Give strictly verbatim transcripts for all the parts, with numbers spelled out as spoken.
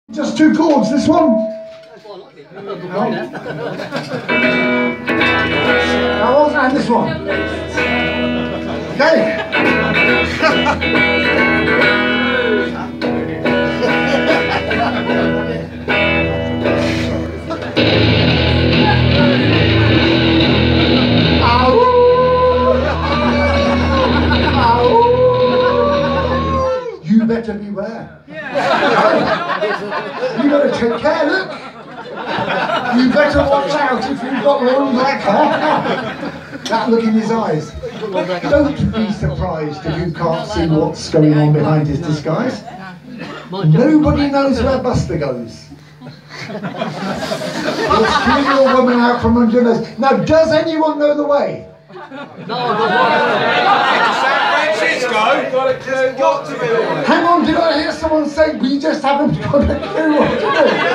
Just two chords, this one. Now what's that, this one? Okay. You better beware. You better take care, look. You better watch out if you've got long black hair. That look in his eyes. Don't be surprised if you can't see what's going on behind his disguise. Nobody knows where Buster goes. He'll steal your woman out from under nose. Now, does anyone know the way? Got to be the way. Hang on, did I hear someone say we just haven't got a clue what to do?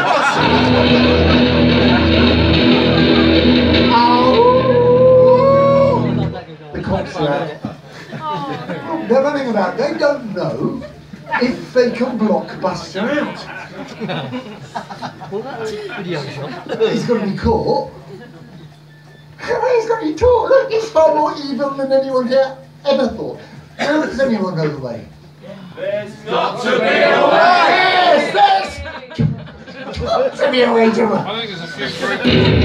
The cops are out. They're running about. They don't know if they can block Buster out. He's going to be caught. He's going to be taught. Look, he's far more evil than anyone here ever thought. How does anyone know the way? There's got to be a way! Yes, there's got to be a way, Jimmy. I think there's a few groups.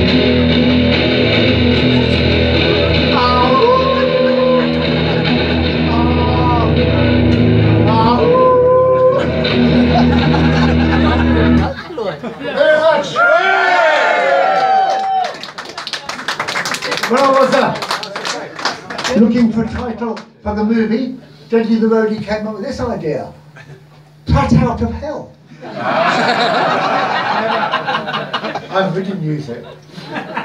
Oh. Oh. Oh. Very much. When I was uh, looking for a title for the movie, Deadly the Roadie came up with this idea. Pat Out of Hell. I've written music.